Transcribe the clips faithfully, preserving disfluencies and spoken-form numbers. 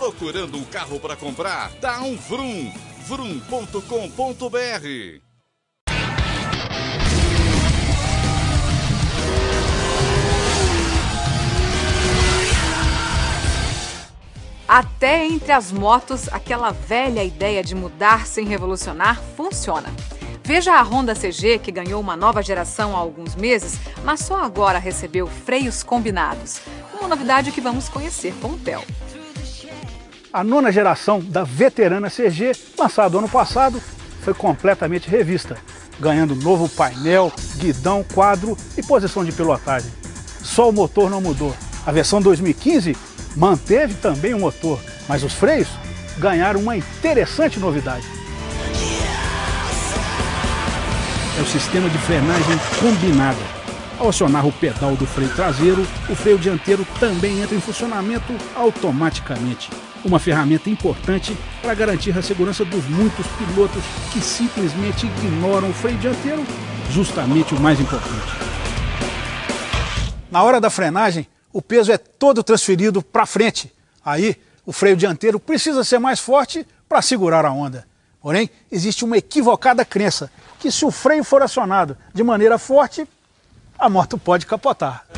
Procurando um carro para comprar? Dá um vrum, vrum ponto com ponto br. Até entre as motos, aquela velha ideia de mudar sem revolucionar funciona. Veja a Honda C G, que ganhou uma nova geração há alguns meses, mas só agora recebeu freios combinados. Uma novidade que vamos conhecer com o Theo. A nona geração da veterana C G, lançada ano passado, foi completamente revista, ganhando novo painel, guidão, quadro e posição de pilotagem. Só o motor não mudou. A versão dois mil e quinze manteve também o motor, mas os freios ganharam uma interessante novidade. É o sistema de frenagem combinada. Ao acionar o pedal do freio traseiro, o freio dianteiro também entra em funcionamento automaticamente. Uma ferramenta importante para garantir a segurança dos muitos pilotos que simplesmente ignoram o freio dianteiro, justamente o mais importante. Na hora da frenagem, o peso é todo transferido para frente. Aí, o freio dianteiro precisa ser mais forte para segurar a onda. Porém, existe uma equivocada crença que se o freio for acionado de maneira forte, a moto pode capotar.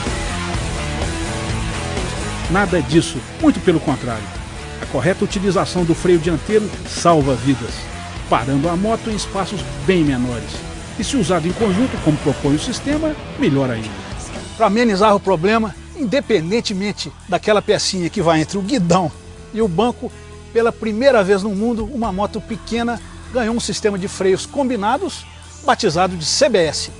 Nada disso, muito pelo contrário. A correta utilização do freio dianteiro salva vidas, parando a moto em espaços bem menores. E se usado em conjunto, como propõe o sistema, melhor ainda. Para amenizar o problema, independentemente daquela pecinha que vai entre o guidão e o banco, pela primeira vez no mundo, uma moto pequena ganhou um sistema de freios combinados, batizado de C B S.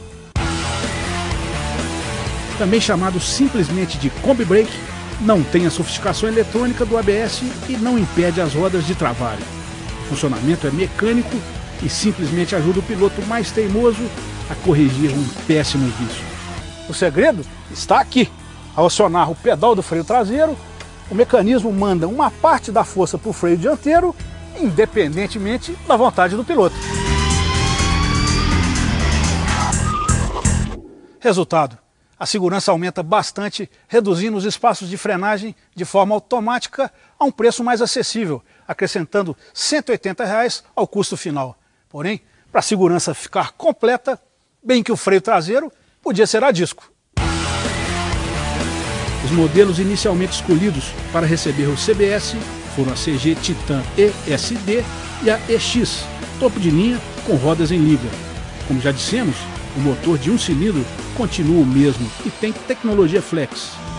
Também chamado simplesmente de Combi Brake, não tem a sofisticação eletrônica do A B S e não impede as rodas de travarem. O funcionamento é mecânico e simplesmente ajuda o piloto mais teimoso a corrigir um péssimo vício. O segredo está aqui. Ao acionar o pedal do freio traseiro, o mecanismo manda uma parte da força para o freio dianteiro, independentemente da vontade do piloto. Resultado: a segurança aumenta bastante, reduzindo os espaços de frenagem de forma automática a um preço mais acessível, acrescentando cento e oitenta reais ao custo final. Porém, para a segurança ficar completa, bem que o freio traseiro podia ser a disco. Os modelos inicialmente escolhidos para receber o C B S foram a C G Titan E S D e a E X, topo de linha com rodas em liga. Como já dissemos, o motor de um cilindro continua o mesmo e tem tecnologia flex.